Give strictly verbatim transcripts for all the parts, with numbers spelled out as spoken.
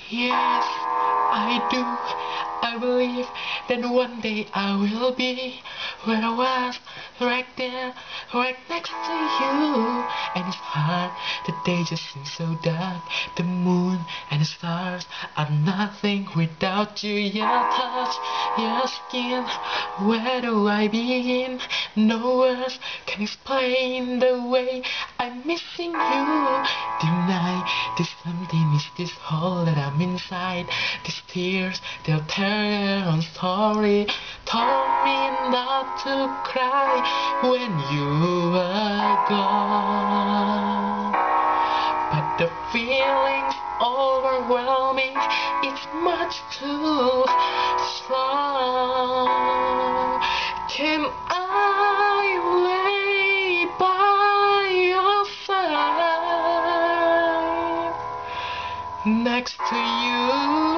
Yes, I do. I believe that one day I will be where I was, right there, right next to you. And it's hard, the day just seems so dark. The moon and the stars are nothing without you. Your touch, your skin, where do I begin? No words can explain the way I'm missing you. Tonight, there's something is this hole that I'm inside. These tears, they'll turn on story. Told me not to cry when you were gone. But the feeling's overwhelming, it's much too strong. Can I lay by your side, next to you,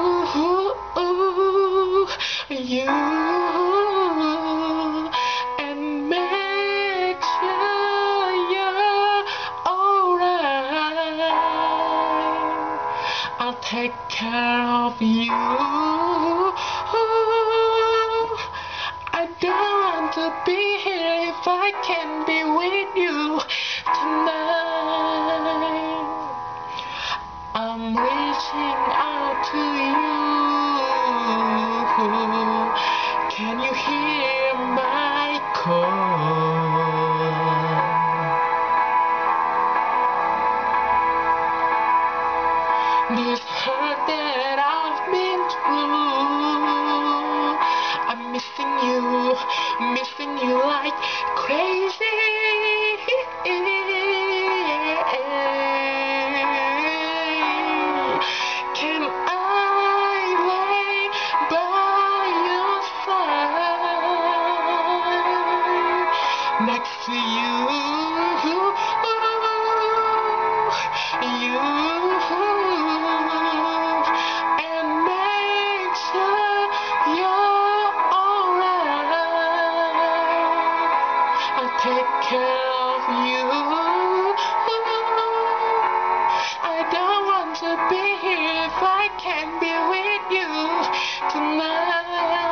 you, and make sure you're alright? I'll take care of you. I don't want to be here if I can't be with you tonight. I'm reaching out to you. Can you hear my call? This hurt that I've been through, I'm missing you, missing you like crazy. Can I lay by your side, next to you, you, and make sure you're alright? I'll take care of you. I don't want to be here if I can't be with you tonight.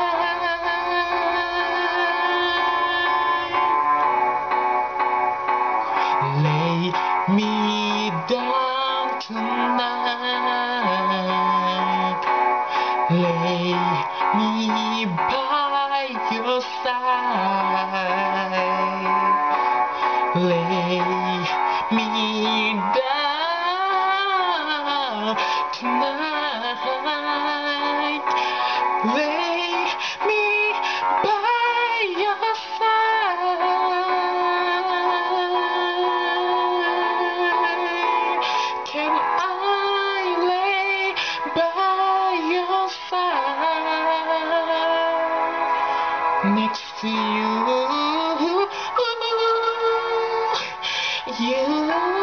Lay me down tonight. Lay me by your side. Lay me down tonight. Lay me by your side. Can I lay by your side, next to you, you?